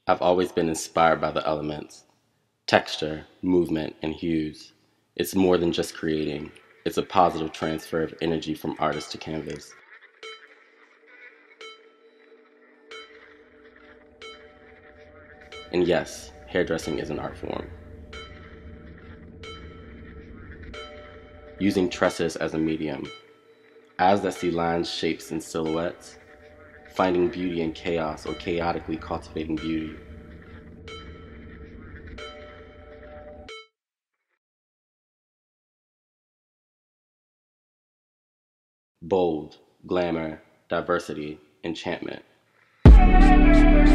I've always been inspired by the elements, texture, movement, and hues. It's more than just creating, it's a positive transfer of energy from artist to canvas. And yes, hairdressing is an art form. Using tresses as a medium, eyes that see lines, shapes, and silhouettes, finding beauty in chaos or chaotically cultivating beauty. Bold, glamour, diversity, enchantment.